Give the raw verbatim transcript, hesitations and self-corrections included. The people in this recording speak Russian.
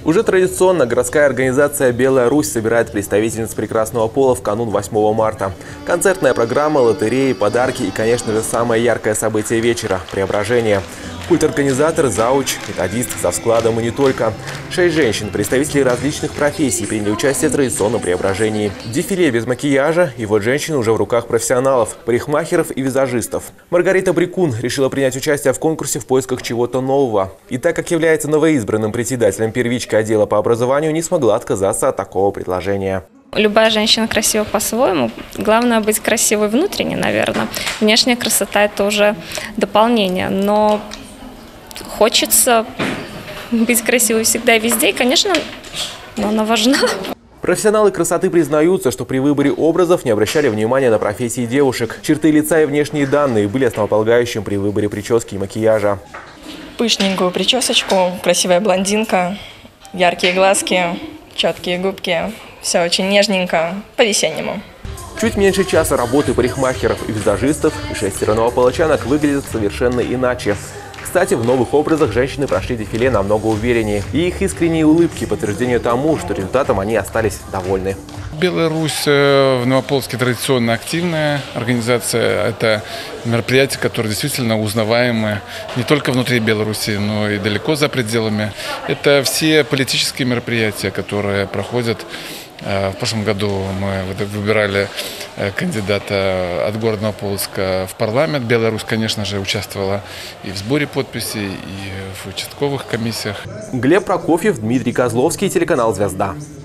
Уже традиционно городская организация «Белая Русь» собирает представительниц прекрасного пола в канун восьмого марта. Концертная программа, лотереи, подарки и, конечно же, самое яркое событие вечера – преображение. Культ-организатор, зауч, методист, завскладом и не только. Шесть женщин, представителей различных профессий, приняли участие в традиционном преображении. Дефиле без макияжа, и вот женщины уже в руках профессионалов, парикмахеров и визажистов. Маргарита Брикун решила принять участие в конкурсе в поисках чего-то нового. И так как является новоизбранным председателем первички отдела по образованию, не смогла отказаться от такого предложения. Любая женщина красива по-своему. Главное быть красивой внутренне, наверное. Внешняя красота – это уже дополнение. Но хочется быть красивой всегда и везде. И, конечно, она важна. Профессионалы красоты признаются, что при выборе образов не обращали внимания на профессии девушек. Черты лица и внешние данные были основополагающим при выборе прически и макияжа. Пышненькую причесочку, красивая блондинка, яркие глазки, четкие губки. Все очень нежненько, по-весеннему. Чуть меньше часа работы парикмахеров и визажистов, и шестеро новополочанок выглядят совершенно иначе. Кстати, в новых образах женщины прошли дефиле намного увереннее. И их искренние улыбки – подтверждение тому, что результатом они остались довольны. «Белая Русь» в Новополоцке традиционно активная организация. Это мероприятие, которое действительно узнаваемое не только внутри Беларуси, но и далеко за пределами. Это все политические мероприятия, которые проходят. В прошлом году мы выбирали кандидата от города Новополоцка в парламент. «Белая Русь», конечно же, участвовала и в сборе подписей, и в участковых комиссиях. Глеб Прокофьев, Дмитрий Козловский, телеканал «Звезда».